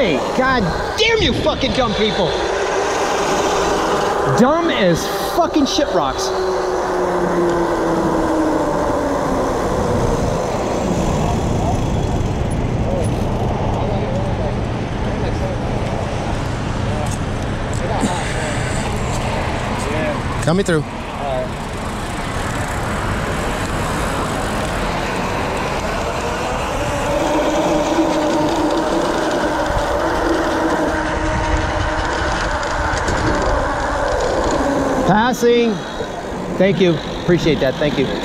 way. God damn you fucking dumb people. Dumb as fucking shit rocks. Coming through. Passing. Thank you. Appreciate that. Thank you.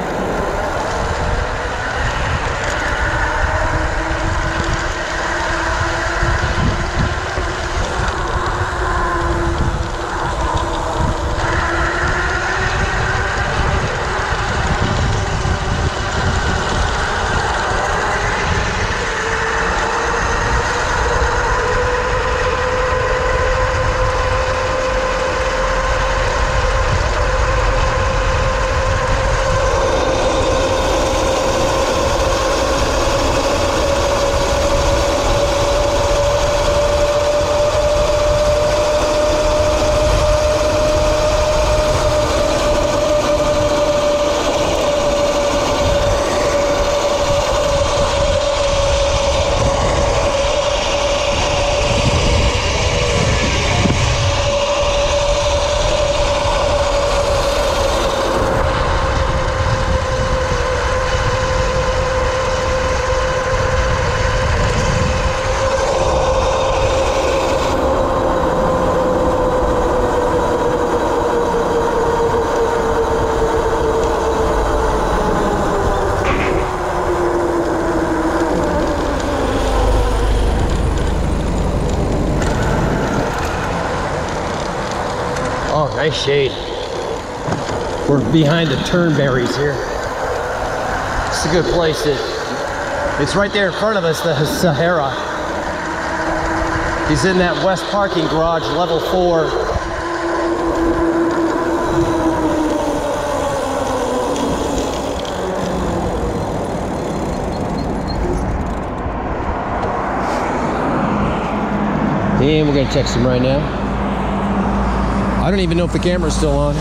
Oh, nice shade. We're behind the turnberries here. It's a good place. It's right there in front of us, the Sahara. He's in that west parking garage, level 4. And we're gonna text him right now. I don't even know if the camera's still on.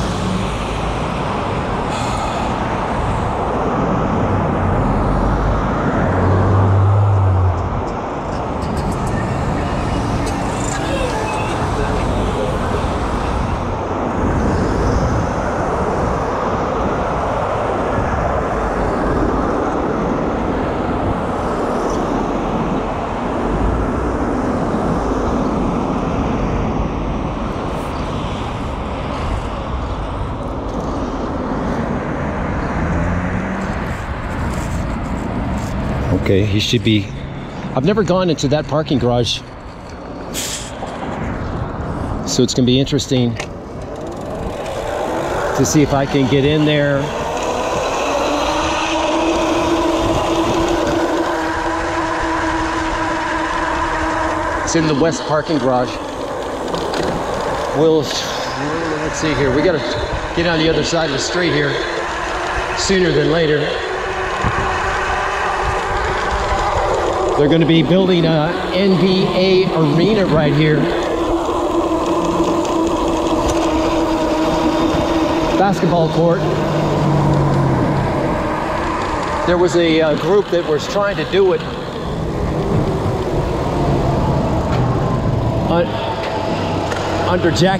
Okay, he should be. I've never gone into that parking garage, so it's gonna be interesting to see if I can get in there. It's in the west parking garage. Let's see here. We gotta get on the other side of the street here sooner than later. They're going to be building a NBA arena right here. Basketball court. There was a group that was trying to do it under Jack